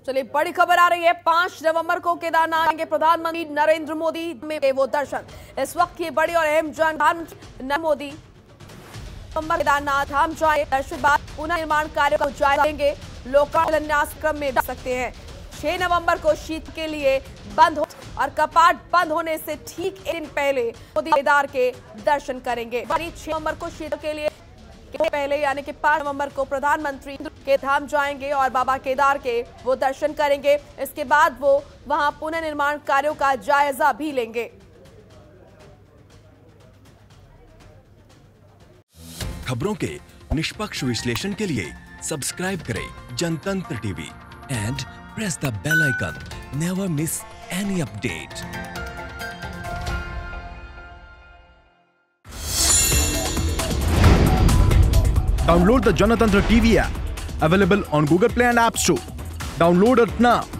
चलिए बड़ी खबर आ रही है। 5 नवंबर को केदारनाथ आएंगे प्रधानमंत्री नरेंद्र मोदी में वो दर्शन। इस वक्त की बड़ी और अहम जानकारी, नरेंद्र मोदी केदारनाथ धाम जाए, दर्शन बाद पुनर्निर्माण कार्य को जायजा लेंगे। लोकार्पण शिलान्यास क्रम में सकते हैं। 6 नवंबर को शीत के लिए बंद हो और कपाट बंद होने से ठीक एक दिन पहले मोदी केदार के दर्शन करेंगे। 6 नवंबर को शीत के लिए पहले यानी कि 5 नवंबर को प्रधानमंत्री के धाम जाएंगे और बाबा केदार के वो दर्शन करेंगे। इसके बाद वो वहां पुनर्निर्माण कार्यों का जायजा भी लेंगे। खबरों के निष्पक्ष विश्लेषण के लिए सब्सक्राइब करें Janatantra TV and press the bell icon. Never miss any update. Download the Janatantra TV app, available on Google Play and App Store. Download it now.